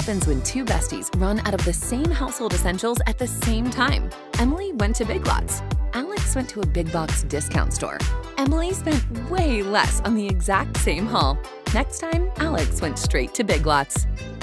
happens when two besties run out of the same household essentials at the same time. Emily went to Big Lots. Alex went to a big box discount store. Emily spent way less on the exact same haul. Next time, Alex went straight to Big Lots.